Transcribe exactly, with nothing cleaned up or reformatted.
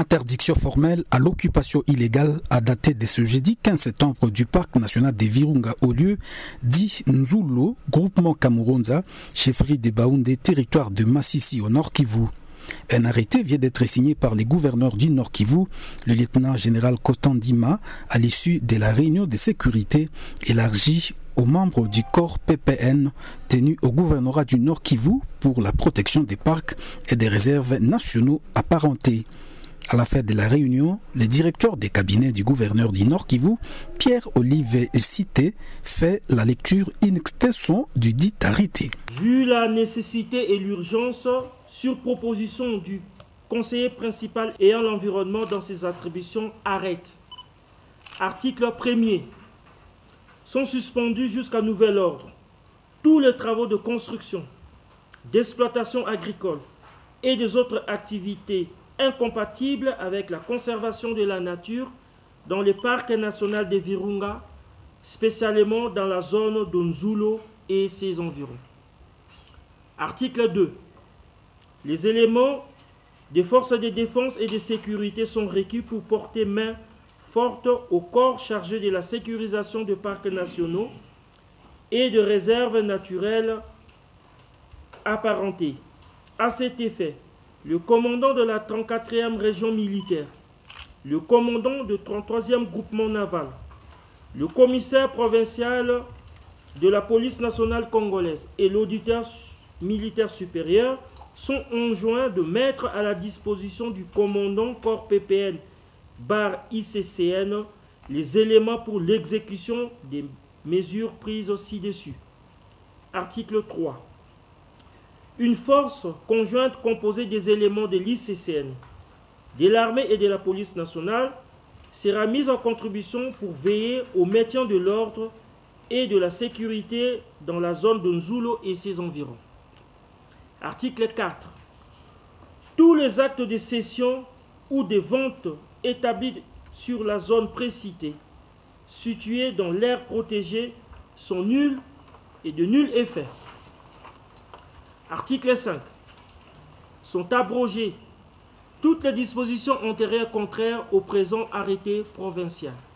Interdiction formelle à l'occupation illégale a daté de ce jeudi quinze septembre du parc national des Virunga au lieu dit Nzulo, groupement Kamuronza, chefferie des Baoundé, territoire de Massissi au Nord Kivu. Un arrêté vient d'être signé par les gouverneurs du Nord Kivu, le lieutenant-général Constant Dima, à l'issue de la réunion de sécurité élargie aux membres du corps P P N tenu au gouvernorat du Nord Kivu pour la protection des parcs et des réserves nationaux apparentés. À la fin de la réunion, le directeur des cabinets du gouverneur du Nord Kivu, Pierre-Olivier Cité, fait la lecture in extenso du dit arrêté. Vu la nécessité et l'urgence, sur proposition du conseiller principal ayant l'environnement dans ses attributions, arrête. Article premier. Sont suspendus jusqu'à nouvel ordre tous les travaux de construction, d'exploitation agricole et des autres activités incompatibles avec la conservation de la nature dans le parc national des Virunga, spécialement dans la zone de Nzulo et ses environs. Article deux. Les éléments des forces de défense et de sécurité sont requis pour porter main forte au corps chargé de la sécurisation des parcs nationaux et de réserves naturelles apparentées. À cet effet, le commandant de la trente-quatrième région militaire, le commandant du trente-troisième groupement naval, le commissaire provincial de la police nationale congolaise et l'auditeur militaire supérieur sont enjoints de mettre à la disposition du commandant corps P P N barre I C C N les éléments pour l'exécution des mesures prises ci-dessus. Article trois. Une force conjointe composée des éléments de l'I C C N, de l'armée et de la police nationale sera mise en contribution pour veiller au maintien de l'ordre et de la sécurité dans la zone de Nzulo et ses environs. Article quatre. Tous les actes de cession ou de vente établis sur la zone précitée, située dans l'aire protégée, sont nuls et de nul effet. Article cinq. Sont abrogées toutes les dispositions antérieures contraires au présent arrêté provincial.